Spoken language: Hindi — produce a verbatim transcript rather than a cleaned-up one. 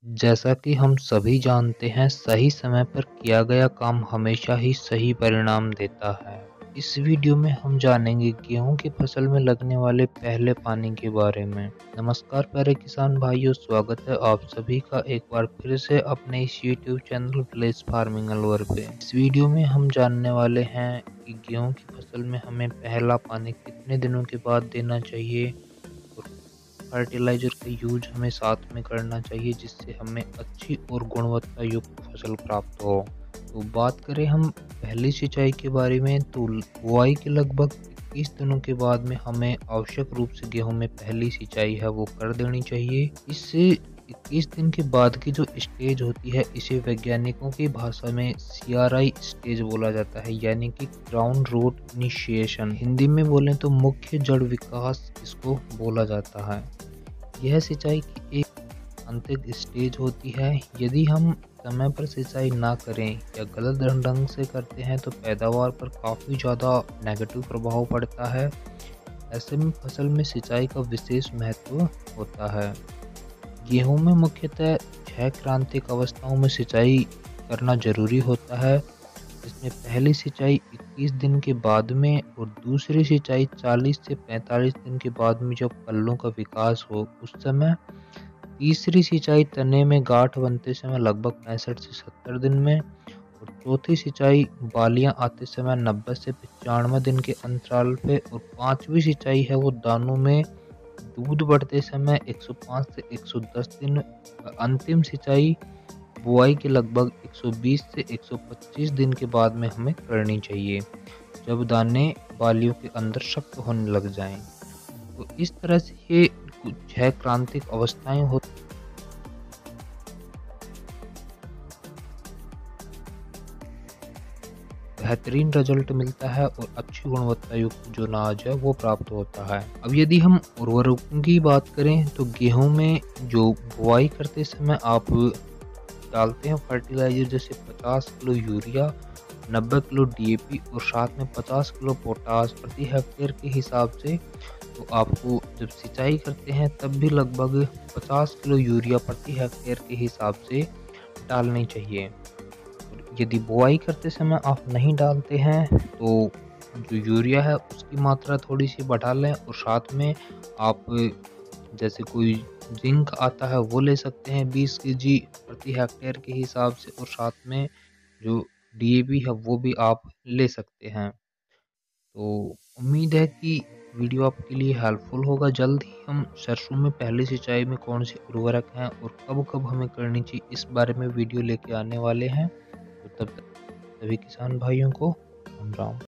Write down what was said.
जैसा कि हम सभी जानते हैं, सही समय पर किया गया काम हमेशा ही सही परिणाम देता है। इस वीडियो में हम जानेंगे गेहूं की फसल में लगने वाले पहले पानी के बारे में। नमस्कार प्यारे किसान भाइयों, स्वागत है आप सभी का एक बार फिर से अपने इस YouTube channel village farming Alwar पे। इस वीडियो में हम जानने वाले हैं कि गेहूं की फसल में हमें पहला पानी कितने दिनों के बाद देना चाहिए और फर्टिलाइज़र का यूज हमें साथ में करना चाहिए, जिससे हमें अच्छी और गुणवत्ता युक्त फसल प्राप्त हो। तो बात करें हम पहली सिंचाई के बारे में, तो बुआई के लगभग इक्कीस दिनों के बाद में हमें आवश्यक रूप से गेहूं में पहली सिंचाई है वो कर देनी चाहिए। इससे इक्कीस दिन के बाद की जो स्टेज होती है, इसे वैज्ञानिकों की भाषा में सी आर आई स्टेज बोला जाता है, यानी कि ग्राउंड रूट इनिशिएशन। हिंदी में बोलें तो मुख्य जड़ विकास इसको बोला जाता है। यह सिंचाई की एक अंतिम स्टेज होती है। यदि हम समय पर सिंचाई ना करें या गलत ढंग से करते हैं तो पैदावार पर काफ़ी ज़्यादा नेगेटिव प्रभाव पड़ता है। ऐसे में फसल में सिंचाई का विशेष महत्व होता है। गेहूं में मुख्यतः छह क्रांतिक अवस्थाओं में सिंचाई करना जरूरी होता है। इसमें पहली सिंचाई इक्कीस दिन के बाद में और दूसरी सिंचाई चालीस से पैंतालीस दिन के बाद में जब पल्लों का विकास हो उस समय। तीसरी सिंचाई तने में गांठ बनते समय लगभग पैंसठ से सत्तर दिन में और चौथी सिंचाई बालियां आते समय नब्बे से पचानवे दिन के अंतराल पे और पांचवी सिंचाई है वो दानों में दूध बढ़ते समय एक सौ पाँच से एक सौ दस दिन। अंतिम सिंचाई बुआई के लगभग एक सौ बीस से एक सौ पच्चीस दिन के बाद में हमें करनी चाहिए, जब दाने बालियों के अंदर सख्त होने लग जाएं। तो इस तरह से ये छह क्रांतिक अवस्थाएं होती बेहतरीन रिजल्ट मिलता है और अच्छी गुणवत्ता युक्त जो अनाज है वो प्राप्त होता है। अब यदि हम उर्वरकों की बात करें तो गेहूं में जो बुआई करते समय आप डालते हैं फर्टिलाइजर, जैसे पचास किलो यूरिया, नब्बे किलो डी ए पी और साथ में पचास किलो पोटास प्रति हेक्टेयर के हिसाब से। तो आपको जब सिंचाई करते हैं तब भी लगभग पचास किलो यूरिया प्रति हेक्टेयर के हिसाब से डालनी चाहिए। और यदि बुआई करते समय आप नहीं डालते हैं तो जो यूरिया है उसकी मात्रा थोड़ी सी बढ़ा लें और साथ में आप जैसे कोई जिंक आता है वो ले सकते हैं बीस के जी प्रति हेक्टेयर के हिसाब से और साथ में जो डी ए पी है वो भी आप ले सकते हैं। तो उम्मीद है कि वीडियो आपके लिए हेल्पफुल होगा। जल्द ही हम सरसों में पहली सिंचाई में कौन से उर्वरक हैं और कब कब हमें करनी चाहिए इस बारे में वीडियो लेके आने वाले हैं। तो तब तक सभी किसान भाइयों को राम राम।